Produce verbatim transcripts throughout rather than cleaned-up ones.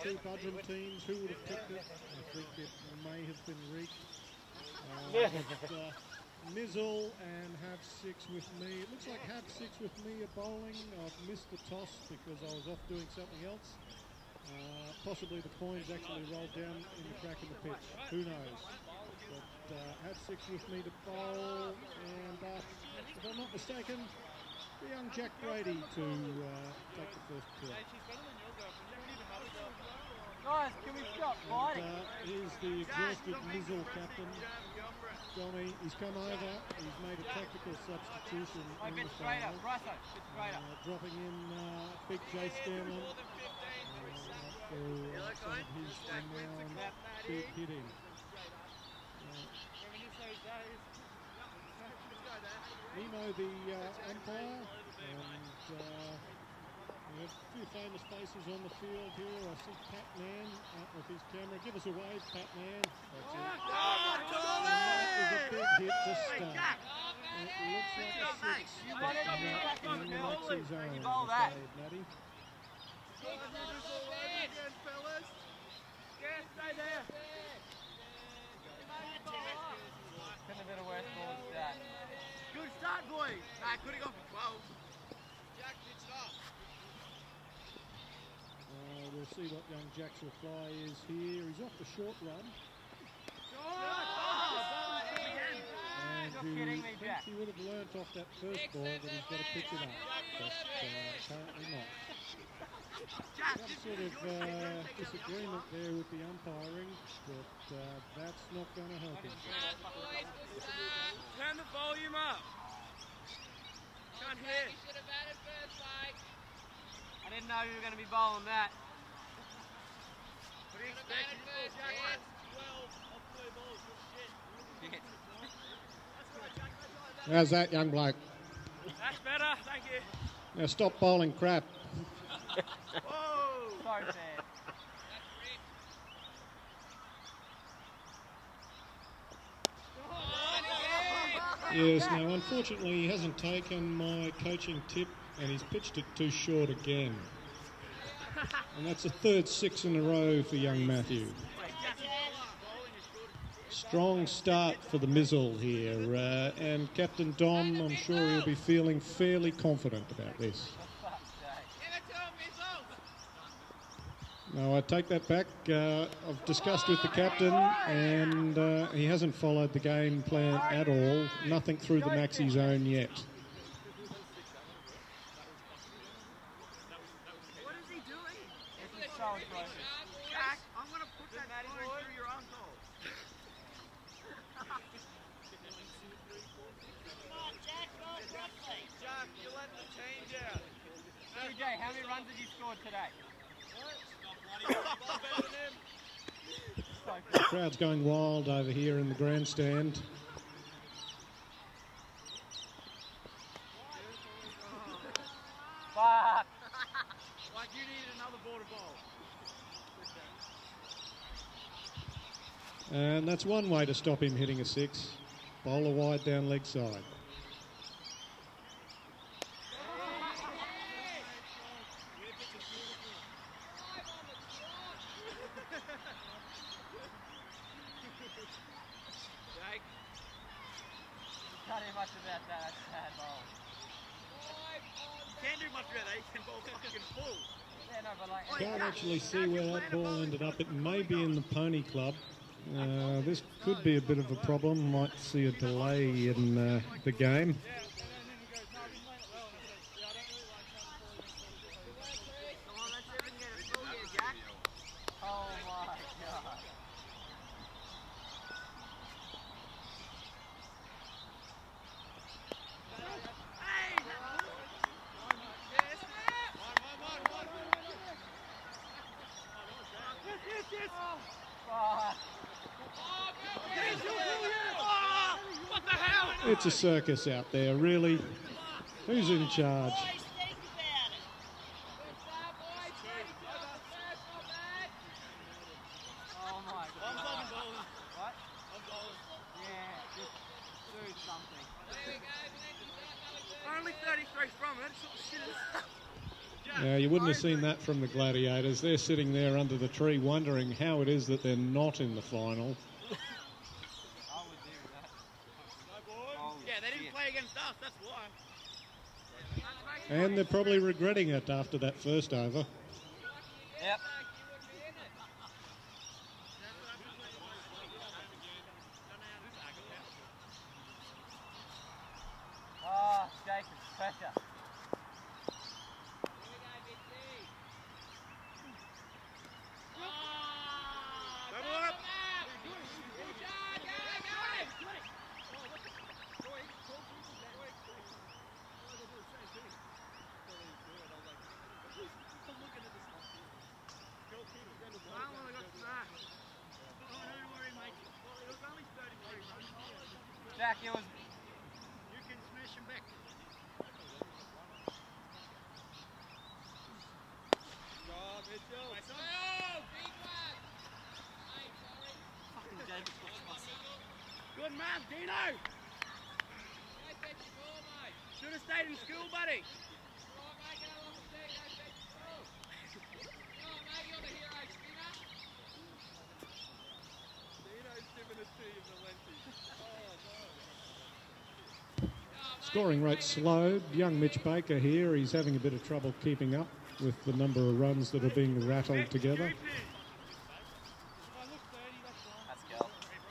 two Buderim teams. Who would have picked it? I think it may have been Reek. Uh, but, uh, Mizzle and Have Six with me. It looks like Have Six with me are bowling. I've missed the toss because I was off doing something else. Uh, possibly the coins actually rolled down in the crack in the pitch. Who knows? But uh, Have Six with me to bowl. And uh, if I'm not mistaken, the young Jack Brady to uh, take the first kill. Guys, can we stop fighting? And, uh, here's the exhausted Mizzle captain. Johnny, he's come over, he's made a tactical substitution I in bit the straight final, up, Bryso, bit straight up. uh, dropping in uh, Big J Scanlon uh, for uh, some of his renowned big hitting. Uh, Nemo, the uh, umpire, and uh, we have a few famous faces on the field here. I see Patman out with his camera. Give us a wave, Patman. That's it. And that is a big hit to start. It looks like a six. You want it to be back in the middle when you bowl that. Matty. Couldn't have been a worse ball than that. Good start, boys. Nah, could have gone for twelve. Uh, we'll see what young Jack's reply is here. He's off the short run. And You're you kidding me, think Jack. he would have learnt off that first ball that he's got to pitch it up. But uh, apparently not. Some sort of uh, disagreement there with the umpiring, but uh, that's not going to help him. Turn the volume up. Can't hear. I didn't know you were going to be bowling that. What do you expect? Shit. How's that, young bloke? That's better, thank you. Now stop bowling crap. Whoa! So bad. Yes, now unfortunately he hasn't taken my coaching tip and he's pitched it too short again. And that's a third six in a row for young Matthew. Strong start for the Mizzle here, uh, and Captain Dom, I'm sure he'll be feeling fairly confident about this. No, I take that back. Uh, I've discussed with the captain, and uh, he hasn't followed the game plan at all. Nothing through the maxi zone yet. What is he doing? This is so close. Jack, I'm going to put that phone through your uncle. Jack, you're letting the change out. C J, how many runs did you score today? The crowd's going wild over here in the grandstand. Fuck. Like you need another ball to bowl. And that's one way to stop him hitting a six. Bowler wide down leg side. Can't do much about that. That's a bad ball. You can't do much about that. You can bowl fucking full. Yeah, no, but like. Can't actually see where that ball ended up. It may be in the Pony Club. Uh, this could be a bit of a problem. Might see a delay in uh, the game. Oh my god. What the hell? It's a circus out there, really. Who's in charge? Oh my god. I'm fucking bowling. What? I'm bowling. Yeah, just do something. Only thirty-three from it. What the shit is that? Yeah, you wouldn't have seen that from the Gladiators. They're sitting there under the tree wondering how it is that they're not in the final. I would do that. Oh, Yeah, they didn't shit. play against us, that's why. And they're probably regretting it after that first over. Yep. Oh, Jacob, pressure. Jack, it was. You can smash him back. Good man, Dino! Should have stayed in school, buddy. Scoring rate slowed. Young Mitch Baker here, he's having a bit of trouble keeping up with the number of runs that are being rattled together. Let's go.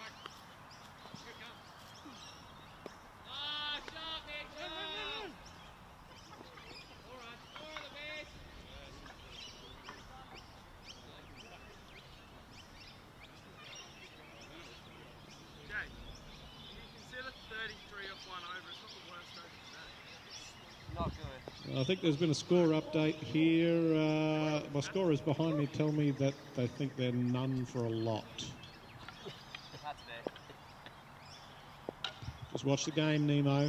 Not good. I think there's been a score update here. Uh, my scorers behind me tell me that they think they're none for a lot. That's fair. Just watch the game, Nemo.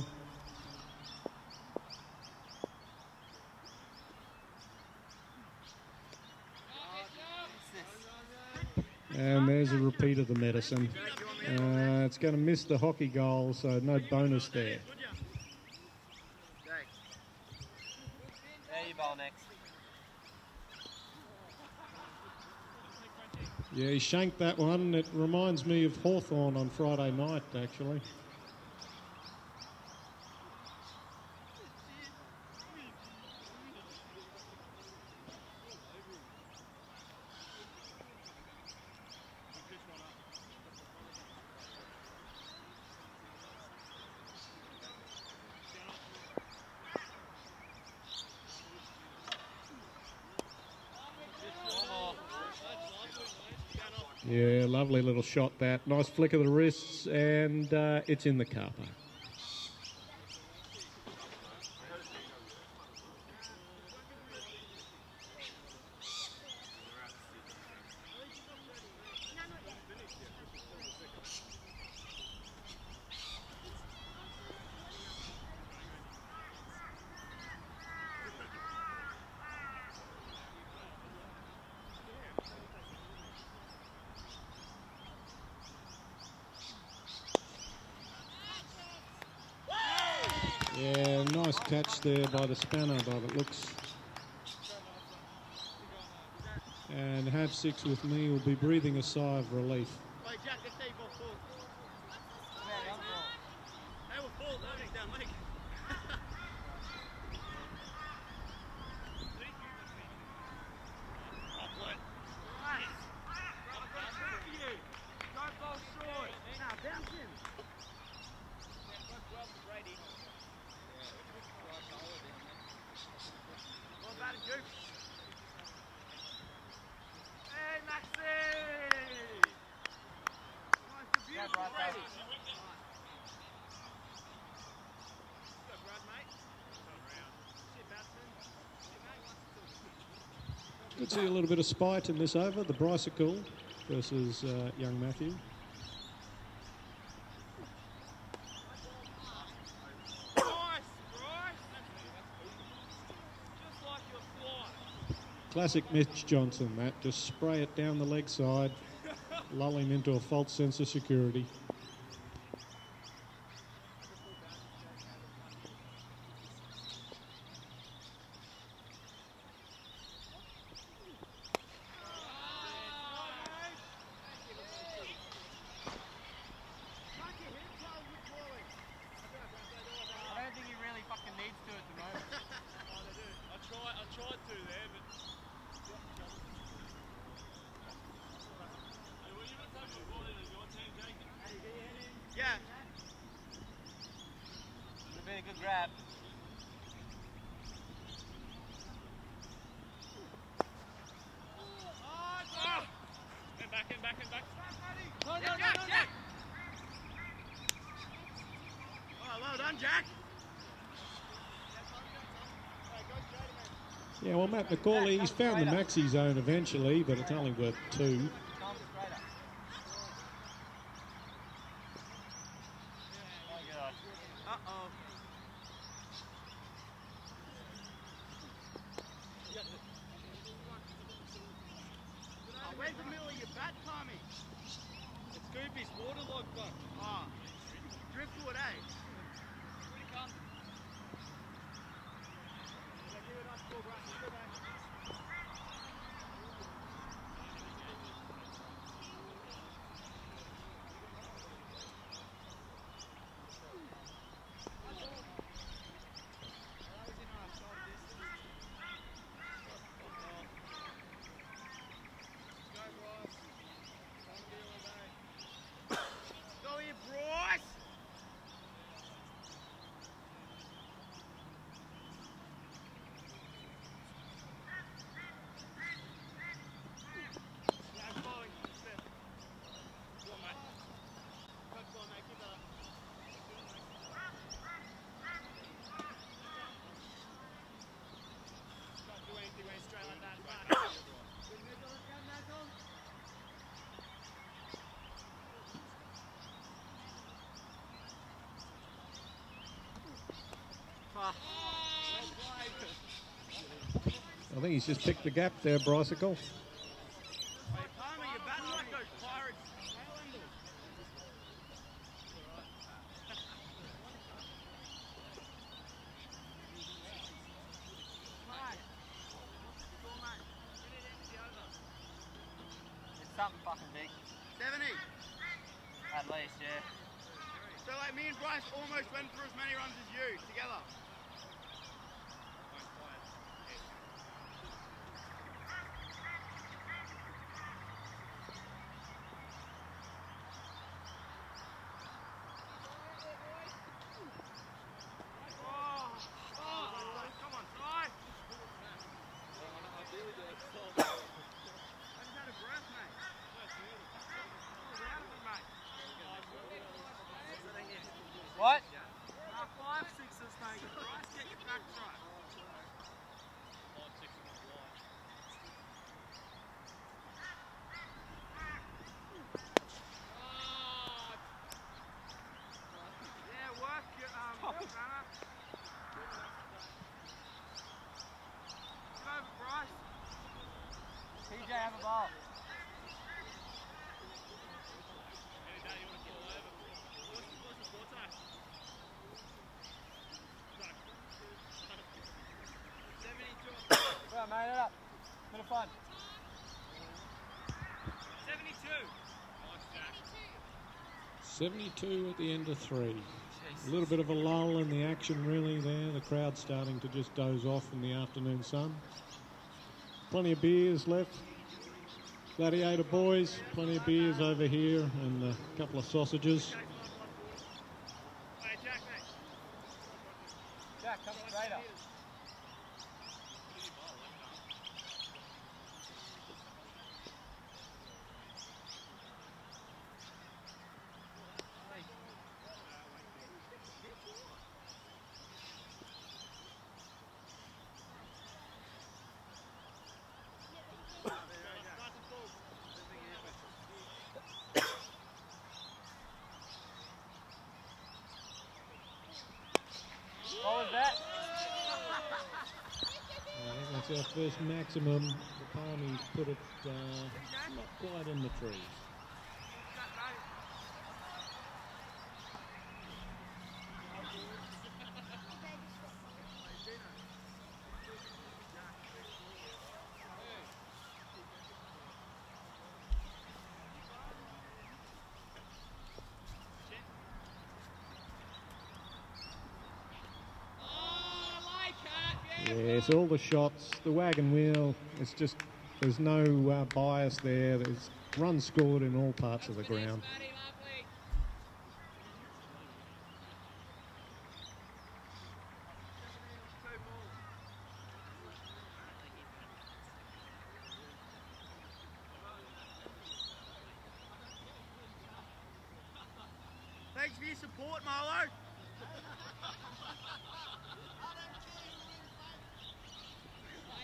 And there's a repeat of the medicine. Uh, it's going to miss the hockey goal, so no bonus there. There you bowl next. Yeah, he shanked that one. It reminds me of Hawthorn on Friday night, actually. Yeah, lovely little shot that. Nice flick of the wrists, and uh, it's in the car park. Yeah, nice catch there by the spanner, by it looks. And have six with me will be breathing a sigh of relief. Wait, Jack, let's take off full. They were full, don't they, down leg? Don't fall short. Now, bounce him. Well batted, Duke. Hey, Maxie! Nice to Yeah, beautiful, Brad, Brady. thanks. Good, Brad, mate. Sit, batsman. Sit, mate. Could see a little bit of spite in this over, the Brycicle versus uh, young Matthew. Nice, Bryce. Just like your fly. Classic Mitch Johnson, that. Just spray it down the leg side, lull him into a false sense of security. Yeah, well, Matt McCauley, he's found the maxi zone eventually, but it's only worth two. Uh-oh. Oh, where's the middle of your bat, Tommy? It's Goopy's waterlogged one. Oh, driftwood, eh? Here it comes. Go here, Bryce! Yeah, I'm following. Step. Go on, mate. Good ball, mate. Keep that up. Can't do anything when it's straight like that. Right. Good niggle, down, Nigel. Ah. Well played. I think he's just picked the gap there, Brycicle. Hey, Palmer, you're batting like those Pirates Highlanders. Mate. Go on, mate. Get it empty over. It's something fucking big. seventy. At least, yeah. So, like, me and Bryce almost went for as many runs as you together. Oh, oh, come on, Si. I just had a breath, mate. Get out of it, mate. What? Nah, five sixes, mate. Bryce, get your back right. Yeah, work your um, runner. Come over, Bryce. P J, have a ball. Come on, mate, it up. Bit of fun. seventy-two. seventy-two at the end of three. A little bit of a lull in the action really there. The crowd's starting to just doze off in the afternoon sun. Plenty of beers left. Gladiator boys, plenty of beers over here and a couple of sausages. Hey, Jack, mate. Jack, come straight up. What was that? I think that's our first maximum. The Palmies put it uh, not quite in the trees. Yes, all the shots, the wagon wheel, it's just, there's no uh, bias there. There's runs scored in all parts of the ground. Thanks for your support, Marlo.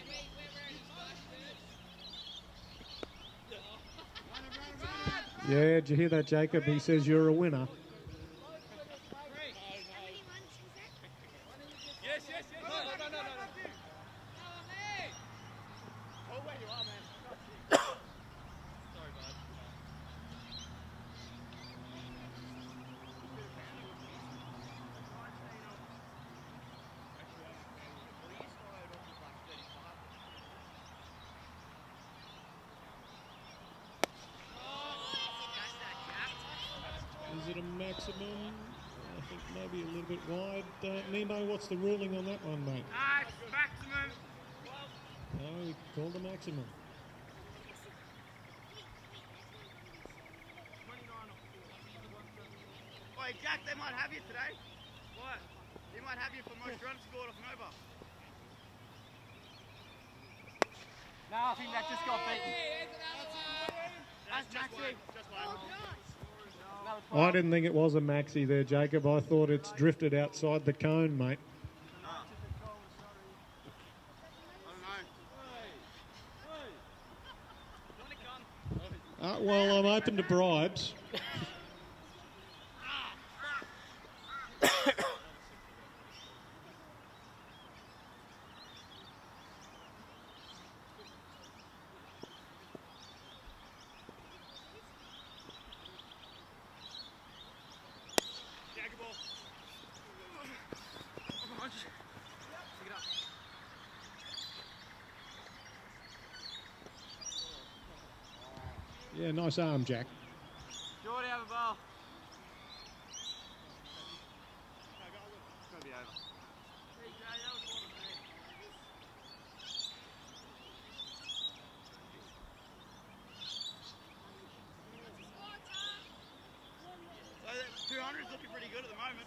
Yeah, did you hear that, Jacob? He says you're a winner. Yes, yes, yes. No, no, no, no, no. Oh, where you are, man. Sorry, bud. Is it a maximum? I think maybe a little bit wide. Uh, Nemo, what's the ruling on that one, mate? Ah, it's maximum. No, we called the maximum. Oi, Jack, they might have you today. What? They might have you for most runs scored off Nova. No, I think that just got beaten. That's just one. Just one. I didn't think it was a maxi there, Jacob. I thought it's drifted outside the cone, mate. Uh, well, I'm open to bribes. Yeah, nice arm, Jack. Jordy, have a ball. It's going to be over. two hundred's looking pretty good at the moment.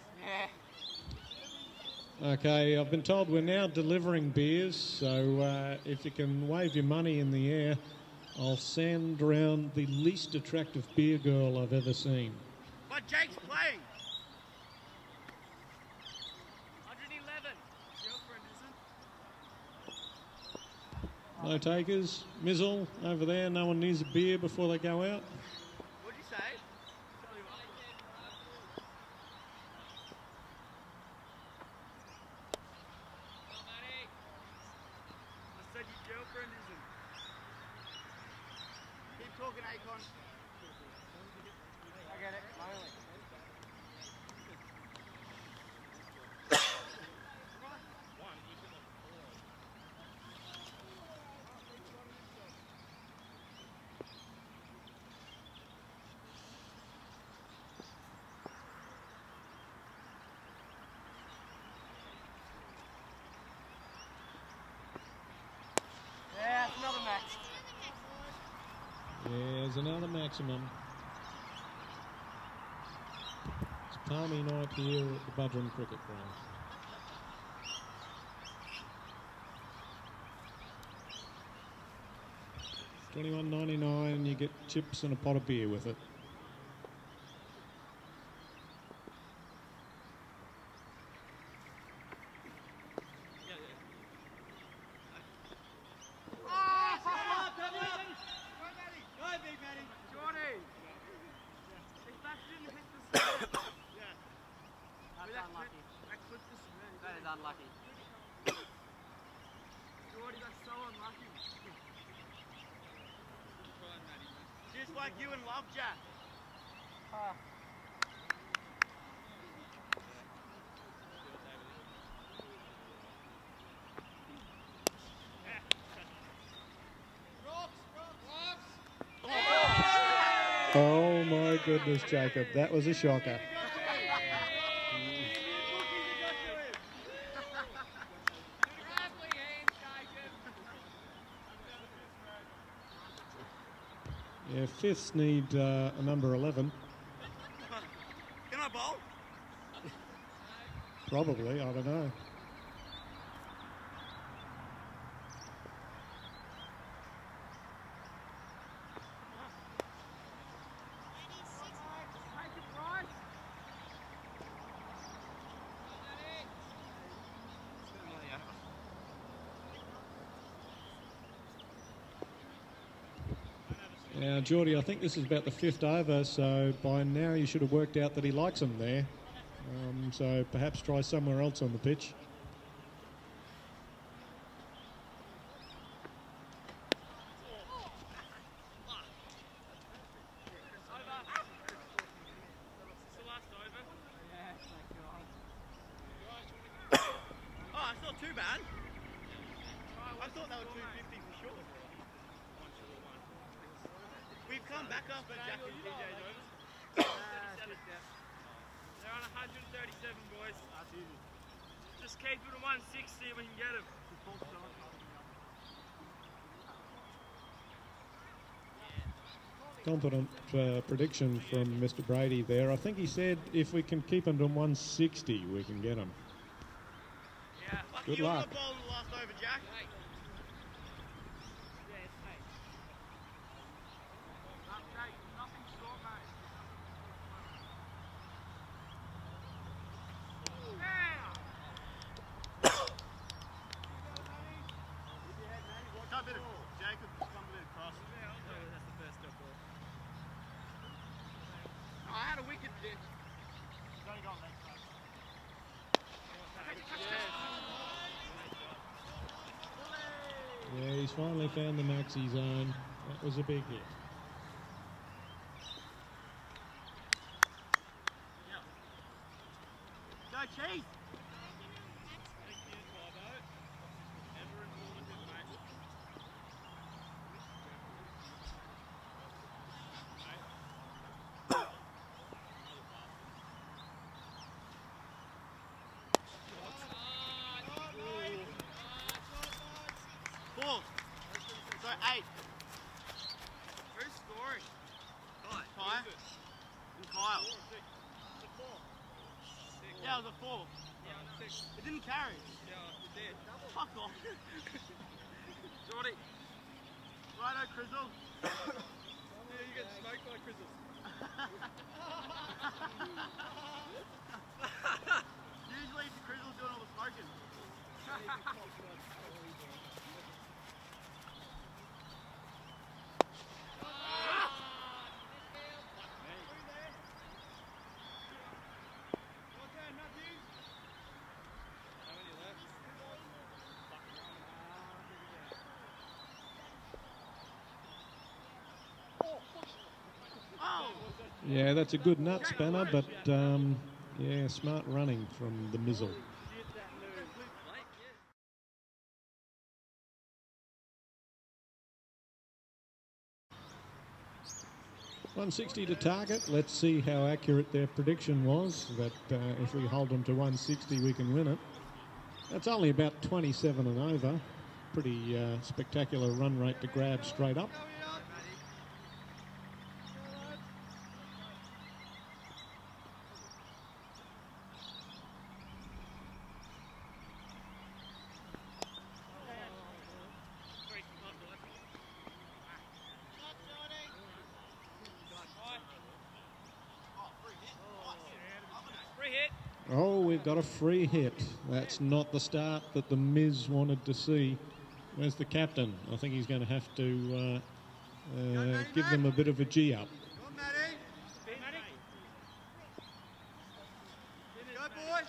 Yeah. Okay, I've been told we're now delivering beers, so uh, if you can wave your money in the air, I'll send round the least attractive beer girl I've ever seen. But Jake's playing. one eleven. Girlfriend, isn't? No takers. Mizzle, over there, no one needs a beer before they go out. What'd you say? I said your girlfriend isn't. Keep talking, Akon. I get it. Finally. Yeah, that's another max. There's another maximum. It's palmy night here at the Buderim Cricket Ground. twenty-one ninety-nine, you get chips and a pot of beer with it. That's unlucky. That is unlucky. Jordy, that's so unlucky. Just like you and Love Jack. Ah. Oh my goodness, Jacob, that was a shocker. Yeah, fifths need uh, a number eleven. Can I bowl? Probably, I don't know. Now, Geordie, I think this is about the fifth over, so by now you should have worked out that he likes them there. Um, so perhaps try somewhere else on the pitch. Oh, it's not too bad. I thought they were two fifty for sure. We've come back after Jack and D J's over. They're on one thirty-seven, boys. That's easy. Just keep it at one sixty and we can get them. Confident uh, prediction from Mister Brady there. I think he said if we can keep them to one sixty, we can get them. Yeah. Lucky Good you luck. were the ball in the last over, Jack. Got a bit of Jacob stumbled it across. That's the first step ball. Oh, I had a wicket there. He's only got legs, mate. Yeah, he's finally found the maxi zone. That was a big hit. Go, Cheese! Four. So eight. Who's scoring? Ty. And Kyle. Yeah, it was a four. It didn't carry. Yeah, it did. Fuck off. Jordy. Righto, Crizzle. Yeah, you get smoked by Crizzles. Usually it's Crizzle doing all the smoking. Yeah, that's a good nut spanner, but um, yeah, smart running from the Mizzle. one sixty to target. Let's see how accurate their prediction was, that uh, if we hold them to one sixty we can win it. That's only about twenty-seven and over. Pretty uh, spectacular run rate to grab straight up. Oh, we've got a free hit. That's not the start that the Miz wanted to see. Where's the captain? I think he's going to have to uh, uh, give them a bit of a G up. Go, Matty. Go, boy.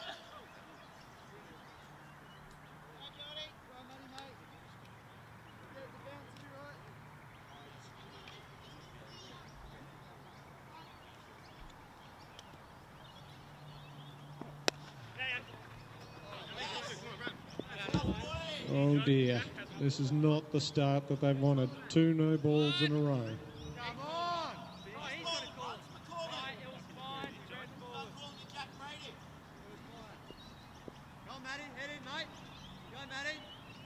Oh dear, this is not the start that they've wanted. Two no balls in a row. Come on. Oh, he's got a call. Right, it was fine. Straight forward. Go, Matty. Head in, mate. Go, Matty.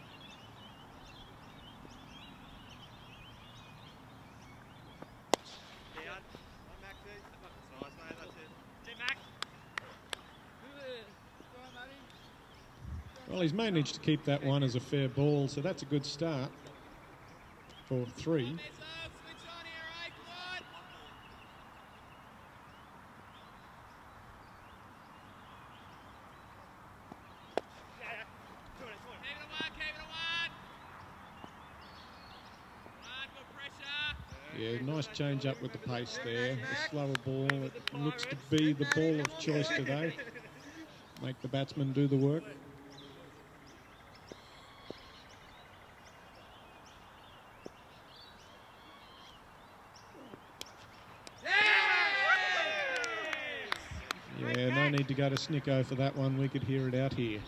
Down. Go, Maxie. Nice, mate. That's it. See, Mac. Go, Matty. Well, he's managed to keep that one as a fair ball, so that's a good start for three. Yeah, nice change up with the pace there. The slower ball. It looks to be the ball of choice today. Make the batsman do the work. Yeah, no need to go to Snicko for that one. We could hear it out here.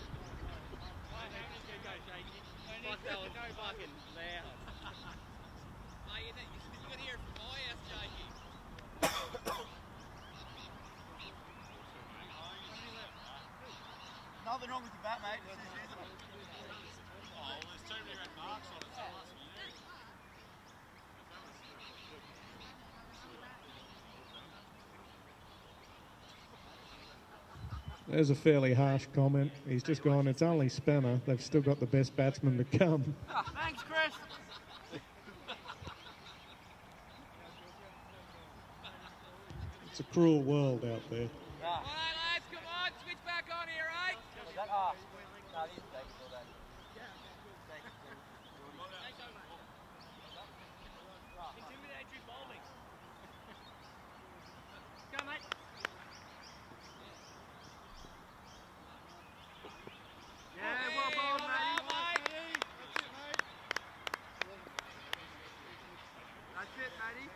Nothing wrong with your bat, mate. It's just using it. Oh, well, there's too many red marks on it, so it must be you. There's a fairly harsh comment. He's just gone, it's only spinner. They've still got the best batsman to come. Oh, thanks, Chris. It's a cruel world out there. Yeah. All right, lads, come on, switch back on here, right? Was that off? No, these days all that. Intimidatory bowling. Go, mate. Yeah, well bowled, mate. That's it, matey.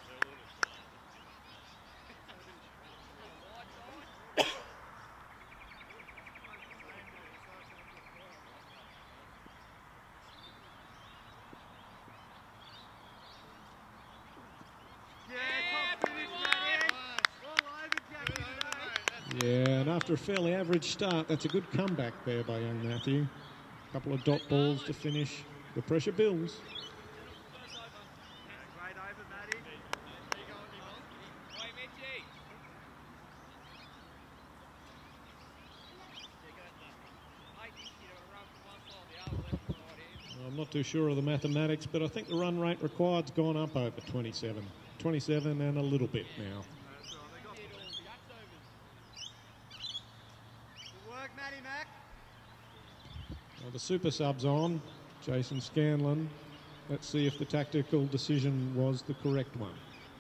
Yeah, and after a fairly average start, that's a good comeback there by young Matthew. A couple of dot balls to finish. The pressure builds. Great over, Matty. Oi, Mitchie. I'm not too sure of the mathematics, but I think the run rate required's gone up over twenty-seven. twenty-seven and a little bit now. Good work, Matty Mac. Well, the super sub's on. Jason Scanlon. Let's see if the tactical decision was the correct one.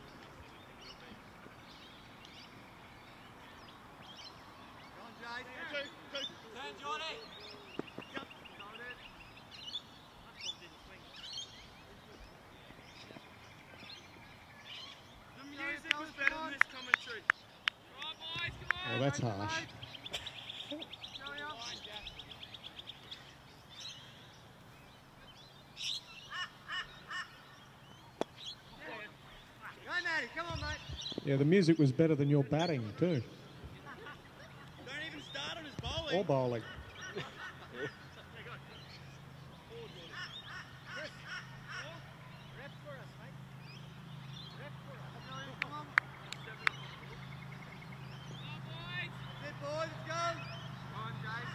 Oh, that's harsh. Come on, mate. Yeah, the music was better than your batting too. Don't even start on his bowling. Or bowling. Rep for us, mate. Rep for us. Come on. Sit, boys, let's go. Come on, guys.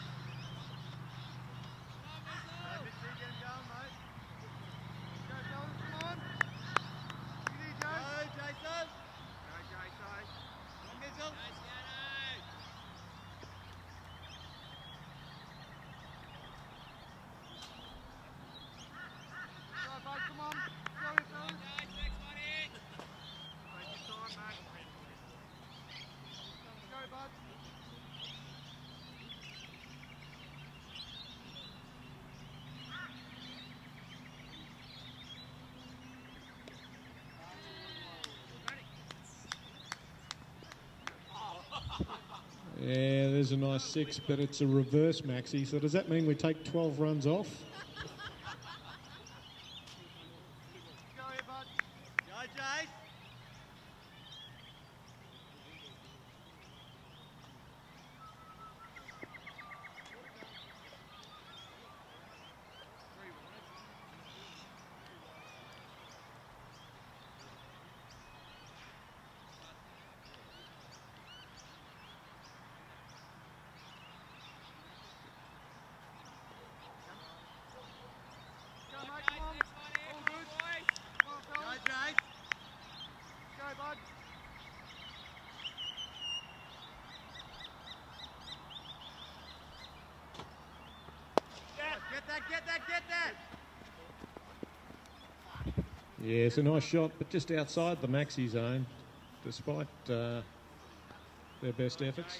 Let me see you going, mate. Go, Joel, come on. Easy, Joe. Go, Jason. Go, Jason. Come on, Mitchell. Right, mate, come on. Go, fellas. Take your time, mate. Let's go, bud. Yeah, there's a nice six, but it's a reverse, Maxi. So does that mean we take twelve runs off? Go here, bud. Go, Jace. Go, mate, come on. All good. Come on, fellas. Go, Jace. Go, bud. Get that, get that, get that. Yeah, it's a nice shot, but just outside the maxi zone, despite uh, their best efforts.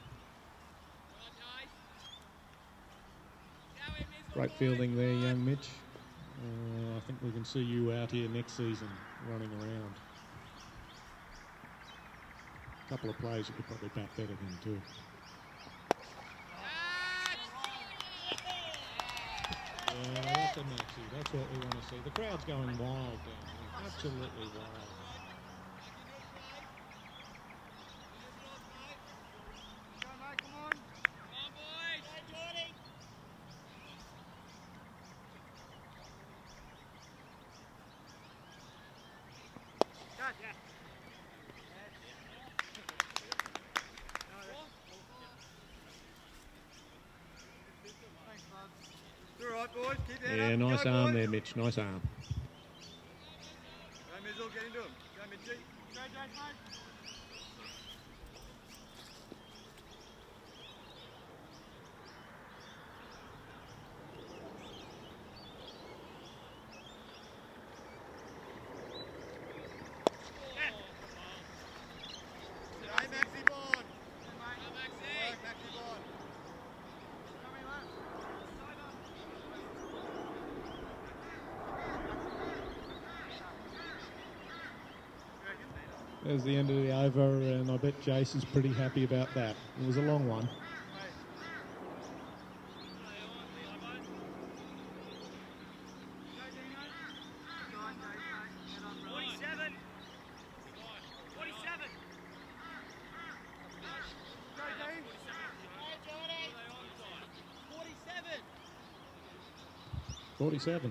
Great fielding there, young Mitch. Uh, I think we can see you out here next season running around. A couple of plays you could probably bat better than too. Yeah, that's a maxi. That's what we want to see. The crowd's going wild down here. Absolutely wild. Yeah, nice arm there, Mitch. Nice arm. Go, Mizzle, get into him. Go, Mitchie. Go, Jace, mate. There's the end of the over, and I bet Jace is pretty happy about that. It was a long one. forty-seven.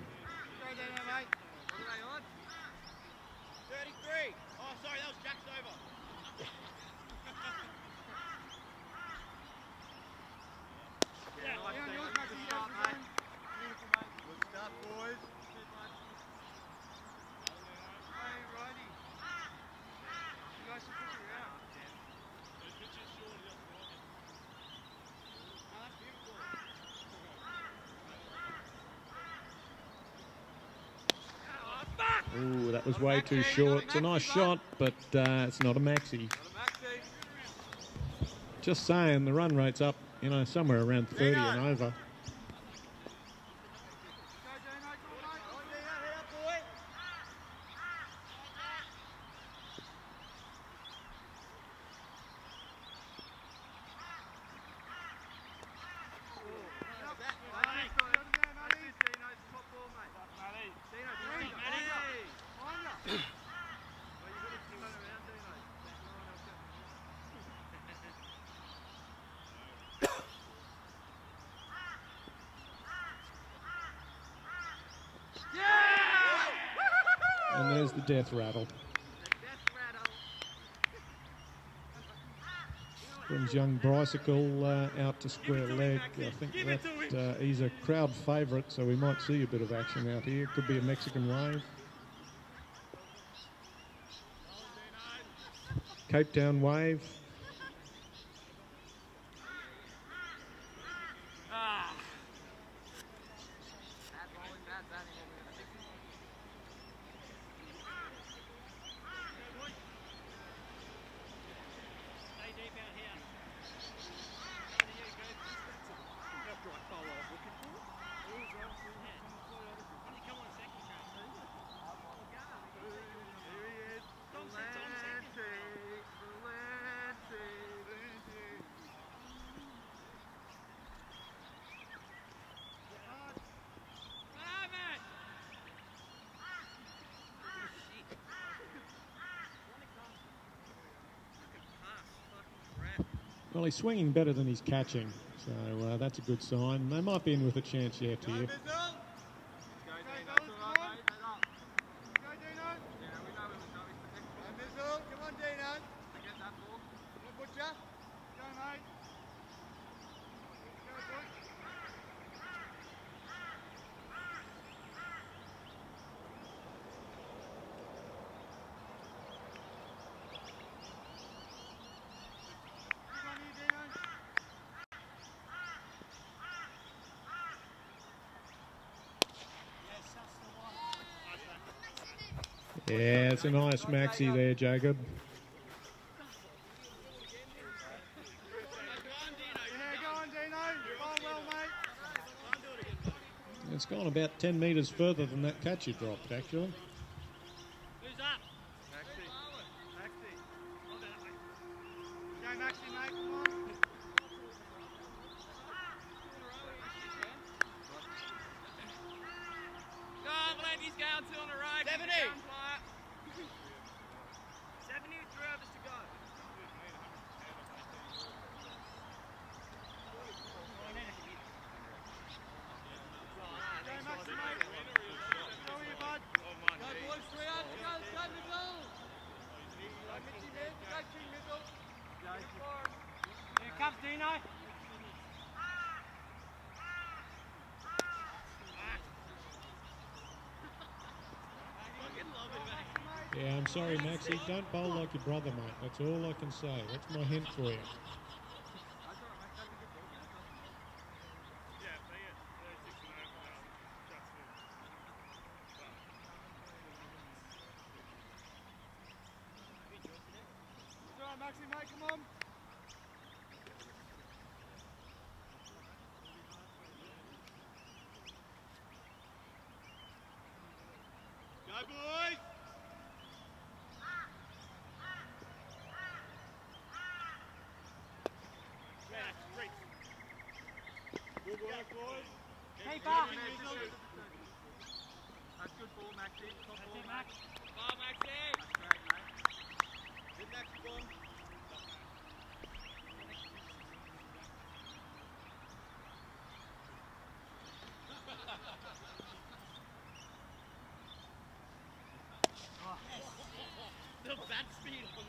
Ooh, that was way too short. It's a nice shot, but uh, it's not a maxi. Just saying, the run rate's up, you know, somewhere around thirty and over. And there's the death rattle. Brings young Brycicle uh, out to square leg. I think that uh, he's a crowd favourite, so we might see a bit of action out here. Could be a Mexican wave. Cape Town wave. Well, he's swinging better than he's catching, so uh, that's a good sign. They might be in with a chance yet here. Yeah, it's a nice maxi there, Jacob. Yeah, go on, Dino. Oh, well, mate. It's gone about ten metres further than that catch you dropped, actually. Who's up? Maxi. Maxi. Go, Maxi, mate. Come on. Go on, Blandy's going two on the road. seventy. seventy with three overs to go. Go, Maxi, mate. Go here, bud. Go, boys. Three up. Go, go, middle. Go, Mitchy, mid. Go, King, middle. Here comes Dino. Yeah, I'm sorry, Maxie. Don't bowl like your brother, mate. That's all I can say. That's my hint for you. Go on, Maxi, mate. Come on. Go, boys. Good work, boys. Keep up. That's good ball, Maxi. Top That's ball, it, Max. Go, Maxie. That's great, mate. Good next one. The bat speed on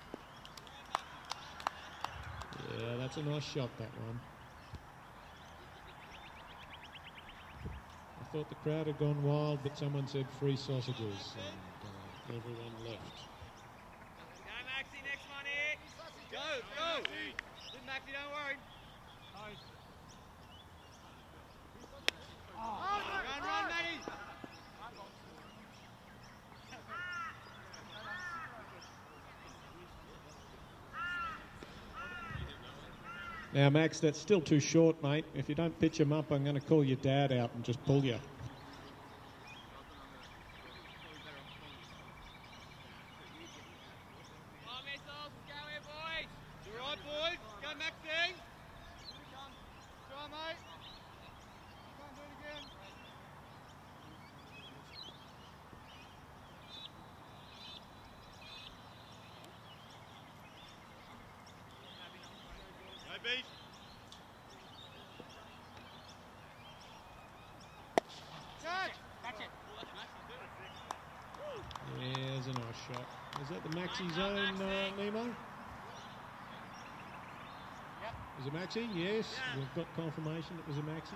that. Yeah, that's a nice shot, that one. I thought the crowd had gone wild, but someone said free sausages, and uh, everyone left. Go, Maxie, next one here. Go, go. Good, Maxie, don't worry. Run, run, Matty. Now, Max, that's still too short, mate. If you don't pitch him up, I'm going to call your dad out and just pull you. Come on, missiles, let's go here, boys. You all right, boys? Go, Maxie. Go on, mate. Come on, do it again. Go, beat. Catch. That's it. Yeah, there's a nice shot. Is that the Maxi zone, uh, Nemo? Yep. Is it Maxi? Yes. We've got confirmation it was a Maxi.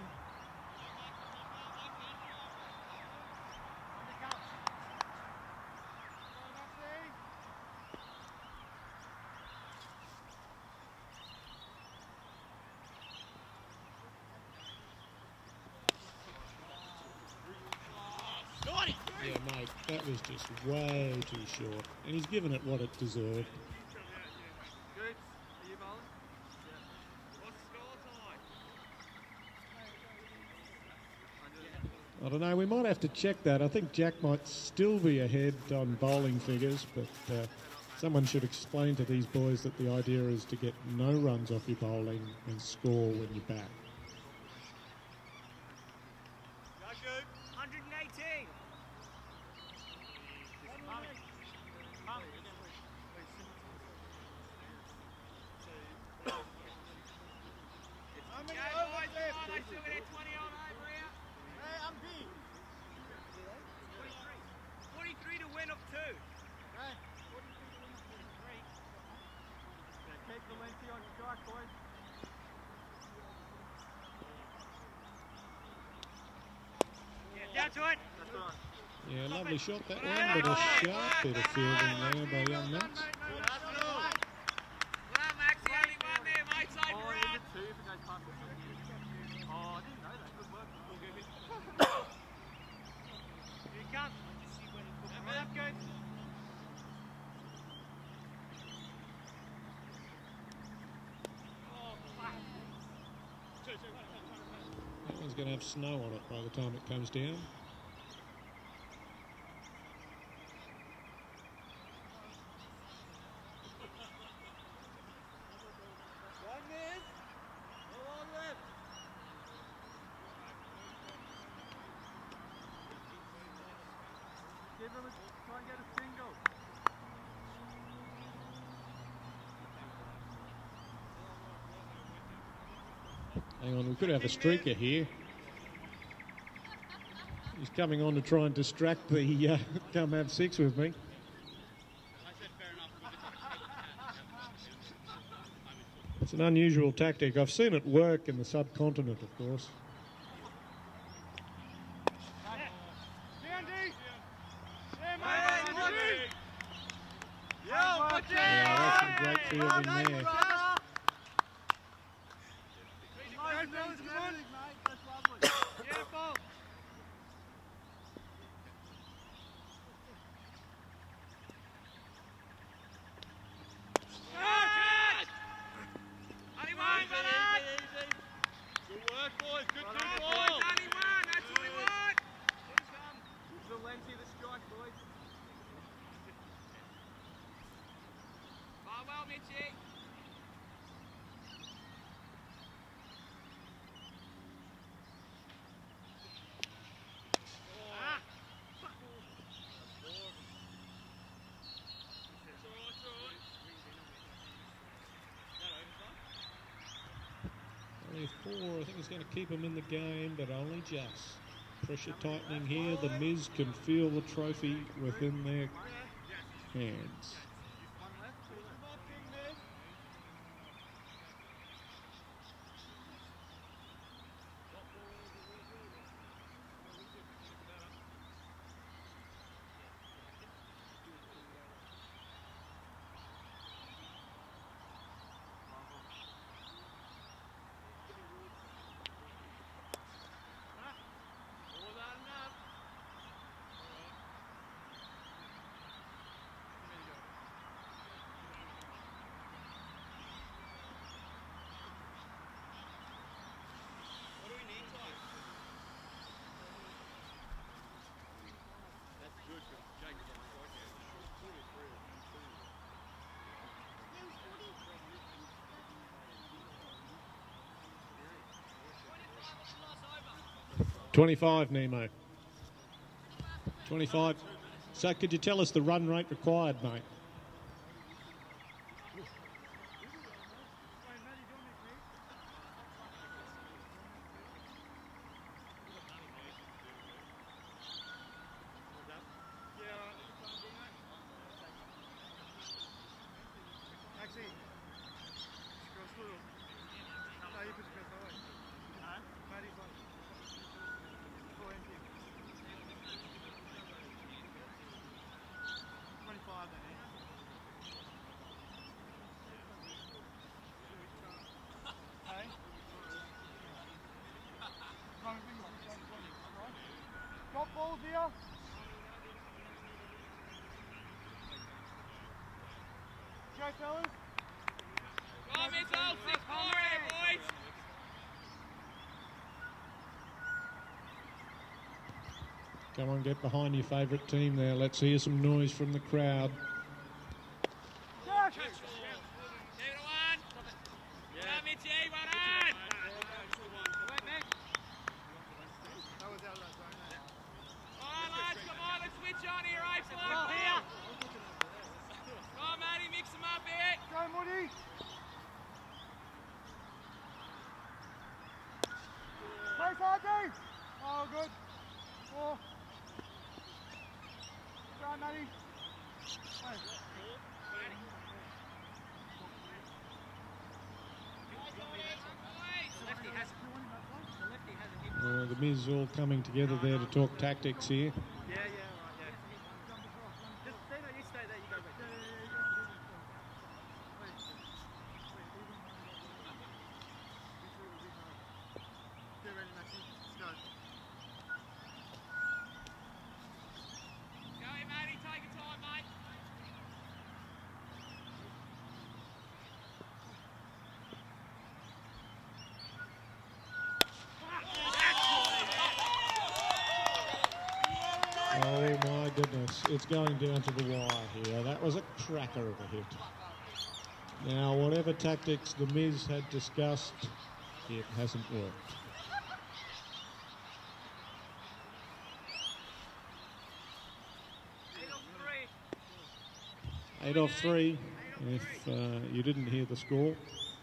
Yeah, mate, that was just way too short. And he's given it what it deserved. Good. Are you bowling? What's the score tonight? I don't know, we might have to check that. I think Jack might still be ahead on bowling figures, but uh, someone should explain to these boys that the idea is to get no runs off your bowling and score when you bat. Go, good. one eighteen. How many Go, overs boys, left? come on, I still got a twenty on over here. Hey, I'm B. forty-three. forty-three to win of two. Hey, forty-three. Yeah, keep the lengthy on strike, boys. Yeah, down to it. That's right. Yeah, lovely shot that one, but a sharp bit of fielding there by young Max. Well, Maxie, only one there, mate. Save Oh, for is out. it two if it goes past the second? Oh, I didn't know that. Good work. Here he comes. Well, that's good. is going to have snow on it by the time it comes down. Give him a, try and get a single. Hang on, we could have a streaker here. He's coming on to try and distract the uh, come have six with me. It's an unusual tactic. I've seen it work in the subcontinent, of course. Yeah, that's some great fielding there. Only four, I think he's going to keep him in the game, but only just. Pressure tightening here, the Miz can feel the trophy within their hands. twenty-five, Nemo. twenty-five. So could you tell us the run rate required, mate? Got balls here. Go, fellas. Go on, Mitchell. Six four here, boys. Come on, get behind your favourite team there. Let's hear some noise from the crowd. Oh, good. Four. Go on, Matty. Uh, the Miz all coming together there to talk tactics here. Yeah, yeah, right, yeah. Just stay there, you stay there, you go back. Get ready, Matty. Let's go. Go, Matty, take your time, mate. That's Yes, it's going down to the wire here. That was a cracker of a hit. Now, whatever tactics the Miz had discussed, it hasn't worked. Eight off three, if uh, you didn't hear the score.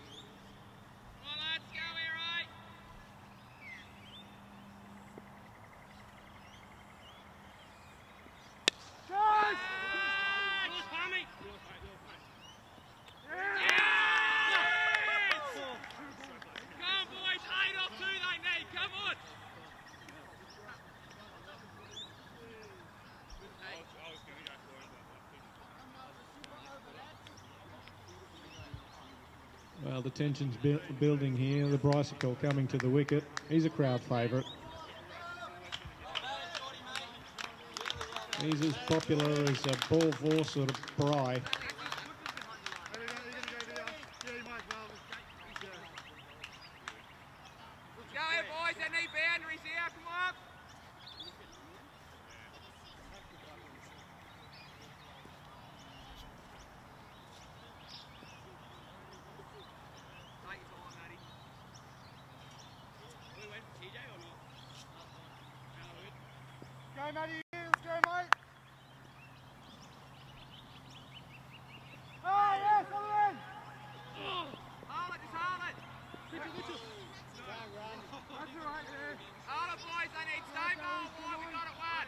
Well, the tension's bu building here. The bicycle coming to the wicket. He's a crowd favourite. He's as popular as a ball four sort of Bry. Go, Matty, let's go, mate. Oh, yes, other end. Hold it, just hold it. Mitchell, Mitchell. That's all right there. Hold it, boys, I need stay ball, boy, we got it one.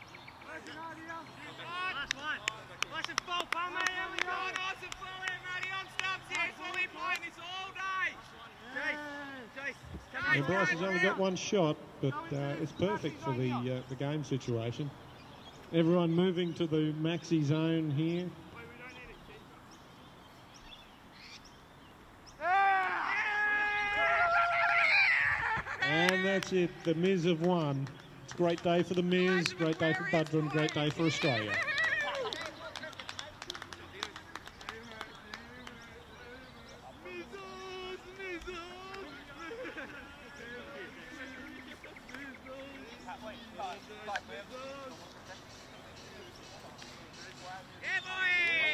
Last one. Nice and full, pal, mate, here we go. Nice and full here, Matty, on stumps here. We'll be playing this all day. Chase, Chase. Yeah, Bryce has only got one shot, but uh, it's perfect for the uh, the game situation. Everyone moving to the maxi zone here. And that's it. The Miz have won. It's a great day for the Miz, great day for Buderim, great day for Australia. Yeah, boy!